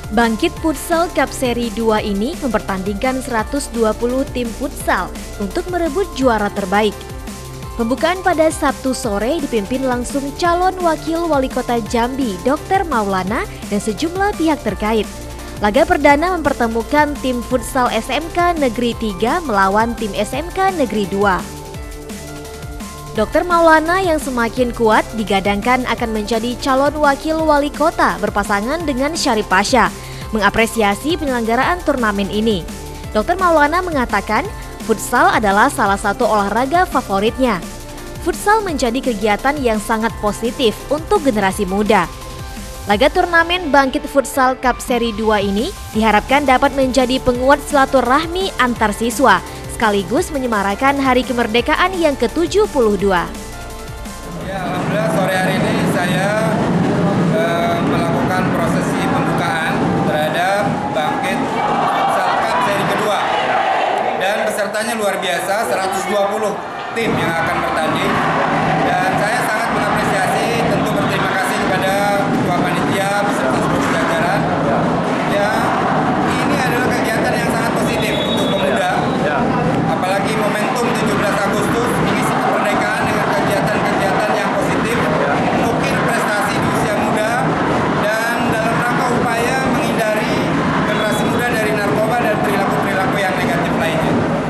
Bangkit Futsal Cup Seri 2 ini mempertandingkan 120 tim futsal untuk merebut juara terbaik. Pembukaan pada Sabtu sore dipimpin langsung calon wakil wali kota Jambi, Dr. Maulana, dan sejumlah pihak terkait. Laga perdana mempertemukan tim futsal SMK Negeri 3 melawan tim SMK Negeri 2. Dr. Maulana yang semakin kuat digadangkan akan menjadi calon wakil wali kota berpasangan dengan Syarif Pasha, mengapresiasi penyelenggaraan turnamen ini. Dr. Maulana mengatakan futsal adalah salah satu olahraga favoritnya. Futsal menjadi kegiatan yang sangat positif untuk generasi muda. Laga turnamen Bangkit Futsal Cup Seri 2 ini diharapkan dapat menjadi penguat silaturahmi antar siswa, sekaligus menyemarakan Hari Kemerdekaan yang ke-72. Ya, alhamdulillah sore hari ini saya melakukan prosesi pembukaan terhadap Bangkit Futsal Cup Seri kedua. Dan pesertanya luar biasa, 120 tim yang akan bertanding. Dan saya sangat mengapresiasi, tentu berterima kasih kepada Ketua Panitia beserta seluruh jajaran. Ya, ini adalah kegiatan yang sangat positif untuk pemuda. Apalagi momentum 17 Agustus mengisi kemerdekaan dengan kegiatan-kegiatan yang positif, mungkin prestasi di usia muda, dan dalam rangka upaya menghindari generasi muda dari narkoba dan perilaku-perilaku yang negatif lainnya.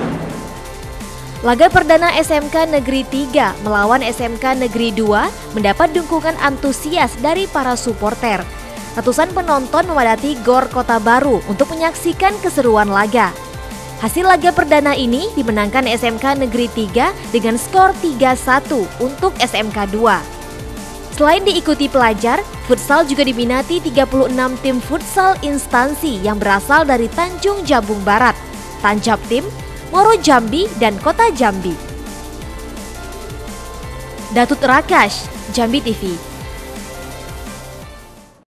Laga perdana SMK Negeri 3 melawan SMK Negeri 2 mendapat dukungan antusias dari para supporter. Ratusan penonton memadati GOR Kota Baru untuk menyaksikan keseruan laga. Hasil laga perdana ini dimenangkan SMK Negeri 3 dengan skor 3-1 untuk SMK 2. Selain diikuti pelajar, futsal juga diminati 36 tim futsal instansi yang berasal dari Tanjung Jabung Barat, Tanjabtim, Moro Jambi, dan Kota Jambi. Datut Rakash, Jambi TV.